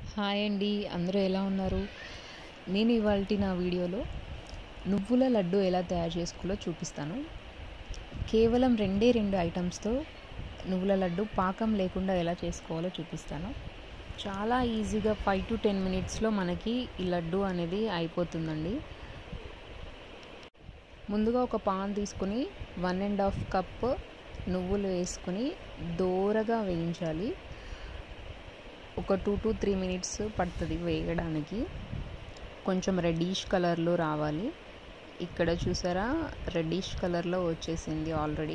Hi అండి, అందరూ ఎలా ఉన్నారు? నేను ఇవాల్టి నా వీడియోలో నువ్వుల లడ్డు ఎలా తయారు చేసుకోవాలో చూపిస్తాను. కేవలం రెండు ఐటమ్స్తో నువ్వుల లడ్డు పాకం లేకుండా ఎలా చేసుకోవాలో చూపిస్తాను. చాలా ఈజీగా 5 to 10 మినిట్స్లో మనకి ఈ లడ్డు అనేది అయిపోతుందండి. ముందుగా ఒక పాన్ తీసుకుని 1.5 కప్ నువ్వులు వేసుకొని దోరగా వేయించాలి. ఒక 2 to 3 మినిట్స్ పడుతుంది వేగడానికి. కొంచెం రెడ్డిష్ కలర్లో రావాలి. ఇక్కడ చూసారా, రెడ్డిష్ కలర్లో వచ్చేసింది ఆల్రెడీ.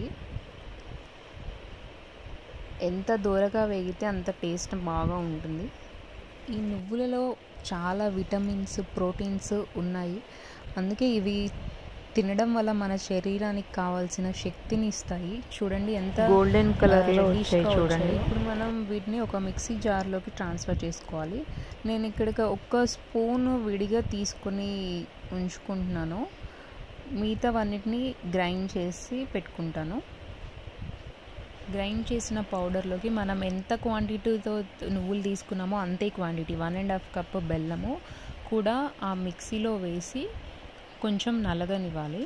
ఎంత దూరగా వేగితే అంత టేస్ట్ బాగా ఉంటుంది. ఈ నువ్వులలో చాలా విటమిన్స్, ప్రోటీన్స్ ఉన్నాయి. అందుకే ఇవి తినడం వల్ల మన శరీరానికి కావాల్సిన శక్తిని ఇస్తాయి. చూడండి ఎంత గోల్డెన్ కలర్లో వచ్చాయి చూడండి. ఇప్పుడు మనం వీటిని ఒక మిక్సీ జార్లోకి ట్రాన్స్ఫర్ చేసుకోవాలి. నేను ఇక్కడికి ఒక స్పూన్ విడిగా తీసుకుని ఉంచుకుంటున్నాను. మిగతావన్నిటిని గ్రైండ్ చేసి పెట్టుకుంటాను. గ్రైండ్ చేసిన పౌడర్లోకి మనం ఎంత క్వాంటిటీతో నువ్వులు తీసుకున్నామో అంతే క్వాంటిటీ 1.5 కప్ బెల్లము కూడా ఆ మిక్సీలో వేసి కొంచెం నలగనివ్వాలి.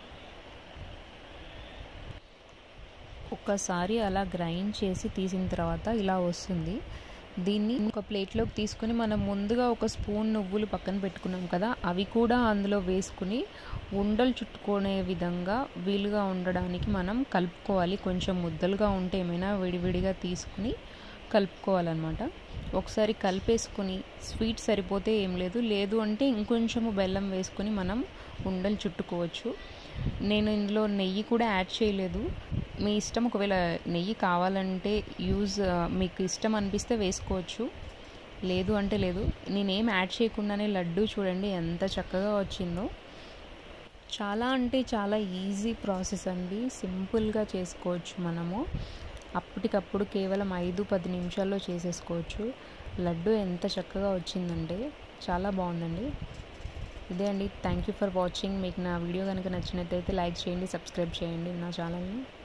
ఒక్కసారి అలా గ్రైండ్ చేసి తీసిన తర్వాత ఇలా వస్తుంది. దీన్ని ఒక ప్లేట్లోకి తీసుకుని మనం ముందుగా ఒక స్పూన్ నువ్వులు పక్కన పెట్టుకున్నాం కదా, అవి కూడా అందులో వేసుకుని ఉండలు చుట్టుకునే విధంగా వీలుగా ఉండడానికి మనం కలుపుకోవాలి. కొంచెం ముద్దలుగా ఉంటే ఏమైనా విడివిడిగా తీసుకుని కలుపుకోవాలన్నమాట. ఒకసారి కలిపేసుకుని స్వీట్ సరిపోతే ఏం లేదు అంటే ఇంకొంచెము బెల్లం వేసుకొని మనం ఉండలు చుట్టుకోవచ్చు. నేను ఇందులో నెయ్యి కూడా యాడ్ చేయలేదు. మీ ఇష్టం, ఒకవేళ నెయ్యి కావాలంటే మీకు ఇష్టం అనిపిస్తే వేసుకోవచ్చు, లేదు అంటే లేదు. నేనేం యాడ్ చేయకుండానే లడ్డు చూడండి ఎంత చక్కగా వచ్చిందో. చాలా అంటే చాలా ఈజీ ప్రాసెస్ అండి. సింపుల్గా చేసుకోవచ్చు మనము. అప్పటికప్పుడు కేవలం 5-10 నిమిషాల్లో చేసేసుకోవచ్చు. లడ్డు ఎంత చక్కగా వచ్చిందంటే చాలా బాగుందండి. ఇదే అండి. Thank you for watching. మీకు నా వీడియో కనుక నచ్చినట్టయితే లైక్ చేయండి, సబ్స్క్రైబ్ చేయండి నా ఛానల్ని.